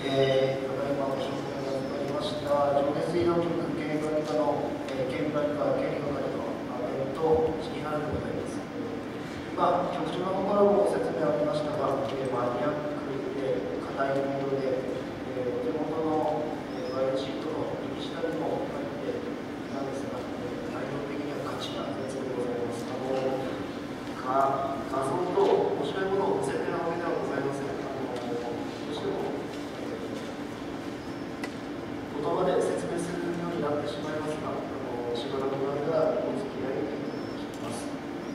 ただいまご紹介がありました上下水道局経営管理課の経理係の阿部と杉原でございます。局長の方からもご説明ありましたが、マニアックで課題のようで、お手元のワイドシートの右下にも書いてなんですが、内容的には価値が別でございます。画像と面白いものを載せているわけではございません。どうしても言葉で説明するようになってしまいますが、しばらくの間お付き合いいただきます。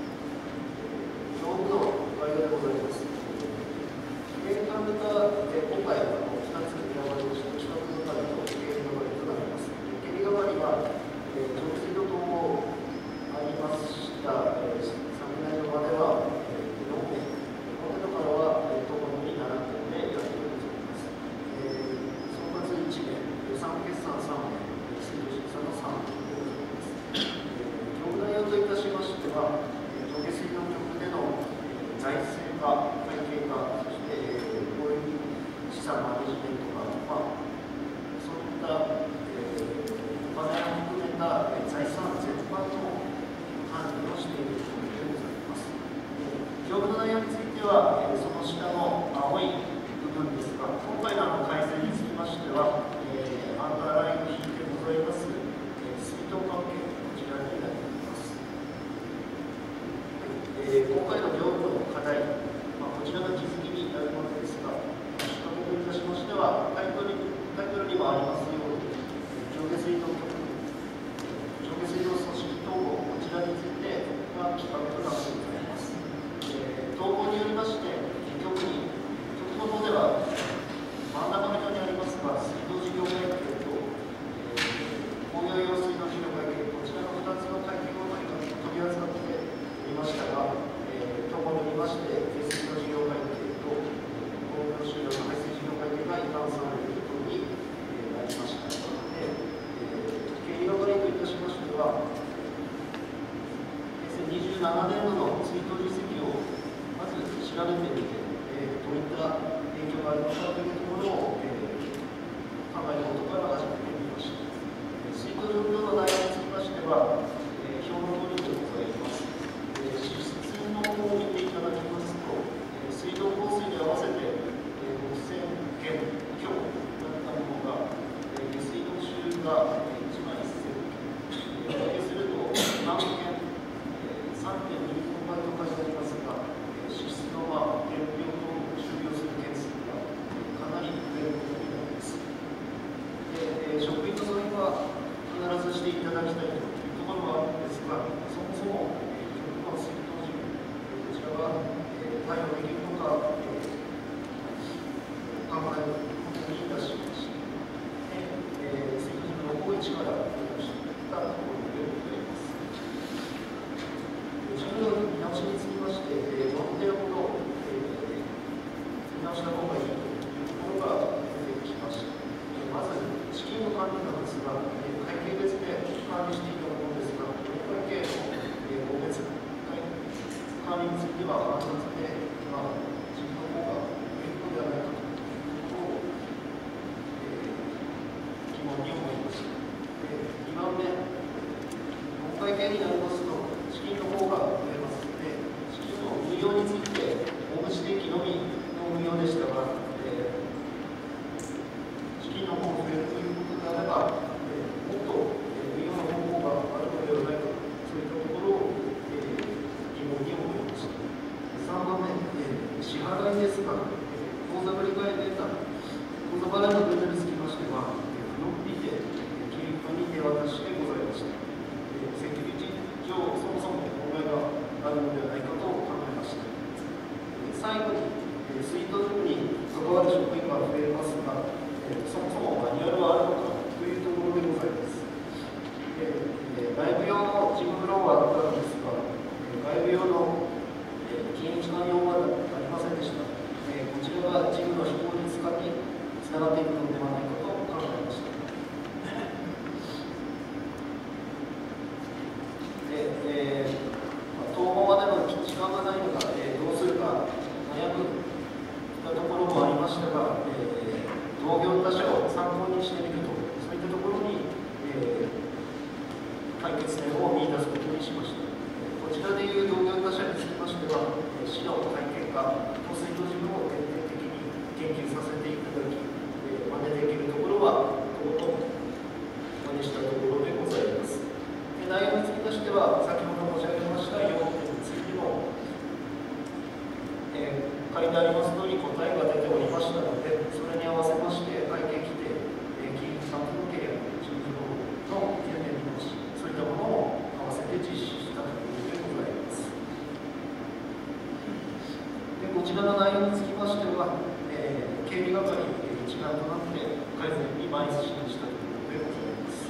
表のワイドでございます。経営管理課、今回は2つに選ばれました企画係と経理係となります。経理係は、上水道等もありました。昨年までは4名、この程度からはともに7点でやっております。総括1名、予算決算3名、水道審査の3名でございます。業務内容といたしましては、上下水道局での財政化、会計化、そしてこういう資産マネジメントが、そういったお金を含めた財産全般の管理をしているところでございます。業務の内容については、その下の青い部分ですが、今回の改正につきましては、アンダーライン引いてございます、水道関係、こちらになります。今回の業務の課題、こちらが気づきになるものですが、資格といたしましては、タイトルにもありますように、上下水道局、上下水道組織統合、こちらについてが企画となってございます。統合によりまして、局の方では、真ん中の表にありますが、水道事業会計と、工業用水道事業会計、こちらの2つの会計を取り扱っていましたが、統合によりまして、水道事業会計と工業収量の排水事業会計が移管されることになりましたので、経理係といたしましては、2027年度の水道実績をまず調べてみて、どういった影響があるのかというところを、考えることから始めてみました。水道状況の内容につきましては、表の通りでございます。支出の方を見ていただきますと、水道放水に合わせて6000件強だったものが、下水道収が1万1000件、お分けすると何件、3.2倍と書いてありますが、支出の原料と終了する件数がかなり増えることになります。職員の揃いは必ずしていただきたいというところはあるんですが、そもそも局の水道事業、こちらが対応できるのか、考えることにいたしまして、水道事業の方一からしていったところでございます。事業の見直しにつきまして、4点ほど見直した方がいいというところが出てきました。まず、資金の管理なんですが、会計別で管理していたものですが、会計の個別管理については、暗殺で、自分の方が有効ではないかということを疑問に思いました。2番目、本会計になりますと、資金の方が増えますので、資金の運用について、大口定期のみの運用でしたが、資金の方が増えるということであれば、もっと運用の方法があるのではないか、そういったところを疑問に思いました。3番目、支払いですが、口座振替データ、口座払いのデータにつきましては、フロッピーで金融に手渡しでございました。セキュリティ上、そもそも問題があるのではないかと考えました。最後に、水道局に関わる職員が増えますが、そもそもマニュアルはあるのかというところでございます。外部用の事務フローはあったのですが、外部用の金融機関用はありませんでした。こちらが事務の非効率化につながっていくのではないかと考えました。統合までの時間がないのか、どうするか悩むところもありましたが、同業一丸となって改善に邁進したということでございます。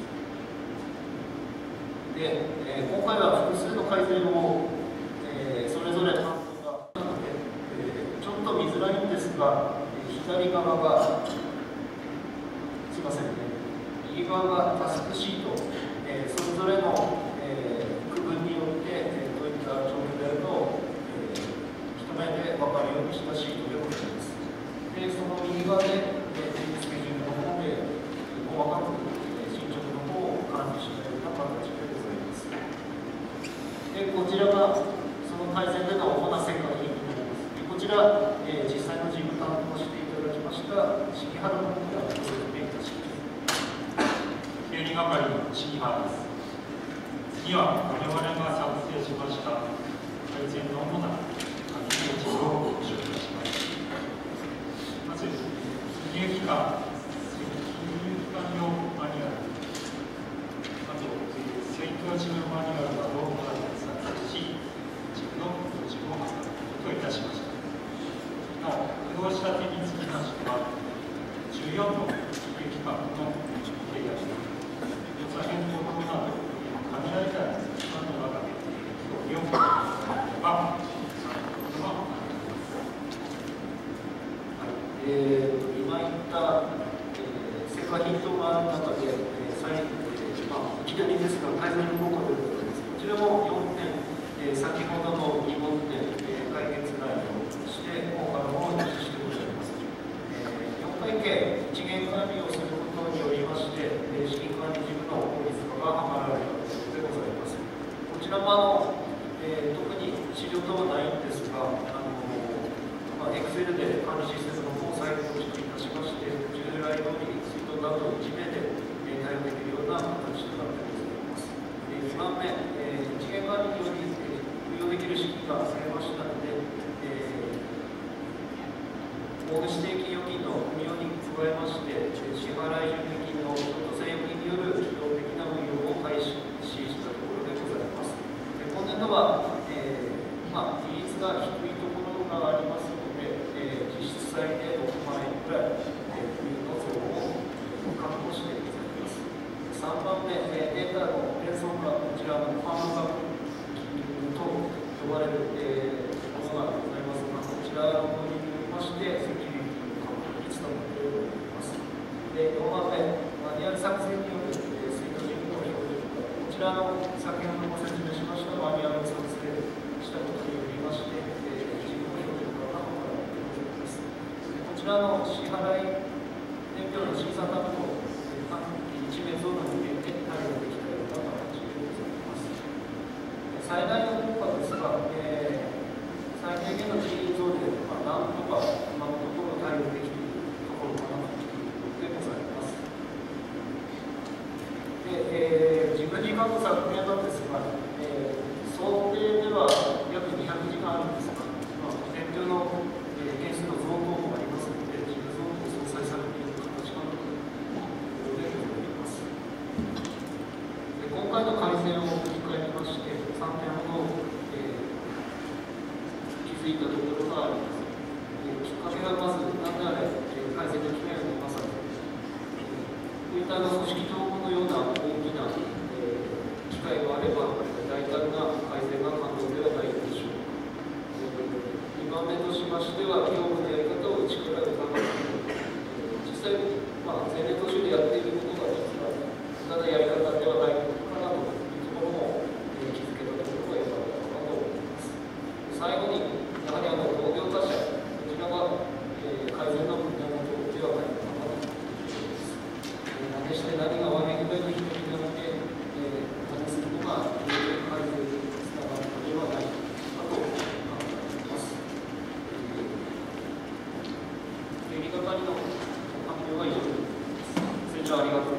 で、今回は複数の改善を、それぞれ担当があって、ちょっと見づらいんですが、左側が、すいませんね、右側がタスクシート、それぞれの、区分によって、どういった状況であるかを、一目で分かるようにしたシートでございます。で、その右側で、スケジュールの方で、細かく、進捗の方を管理したような形でございます。で、こちらが、その改善での主な成果になります。でこちら、実際の事務担当していただきました、重原の方からご説明いたします。 経理係の重原です。次は、我々が作成しました改善の主な書き記事をご紹介します。まず、金融機関用マニュアル、あと、選挙事務マニュアルなどを作成し、自分の表示を図ることといたしました。なお、不動仕立てにつきましては、14の金融機関の契約、予算変更等など、限られた期間の中で協議を行えば、参考ことがあります。 今言った、世界ヒントがある中で、いきなりですが、改善の効果でございます。こちらも4点、先ほどの2問点、解決内容として、効果の方を実施してございます。4会計、一元管理をすることによりまして、資金管理事務の効率化が図られたということでございます。こちらも特に資料等はないんですが、Excel で管理システムの方を再構築いたしまして、従来通り水道など1名で対応できるような形となってございます。2番目、一元管理により運用できる資金が増えましたので、大口定期預金の運用に加えまして、支払い準備金の譲渡性預金による機動的な運用を開始したところでございます。今年度は、比率が低いところがありますので、実質最低6万円くらい運用の増を確保してございます。3番目、データの転送がこちらのファンバックと呼ばれるものがございますが、こちらの導入によりまして、セキュリティの確保につながっております。で、4番目、マニュアル作成による水道事務の標準化、こちらの先ほどご説明しましたマニュアルを作成したことによりまして、事務の標準化が行われてございます。こちらの支払い伝票の審査担当、一名増の人間で対応できたような形でございます。最大の効果ですが、最低限の人員増で、なんとか今のところ対応できているところかなということでございます。で、事務時間の削減なんですが、想定では約200時間あるんですが、伝票の件数の増等もありますので、事務増も相殺されている形かなということでございます。で、今回の改善を振り返りまして、3点ほど、気づいたところがあります。きっかけがまず、何であれ、改善の機会をなさる。こういった組織統合のような大きな、機会があれば、大胆な改善が可能ではないでしょうか。2番目としましては、業務のやり方を一から伺って、実際、前年途中でやっていることが実は、ただやり方ではないかなというところも、気づけたところが良かったかと思います。最後に、やはり同業他社、こちらが、改善の源ではないかなと思います。何して何が悪いぐらいの人になって、何するのが、改善につながるのではないかと考えます。経理係の発表は以上です。ご清聴ありがとうございます。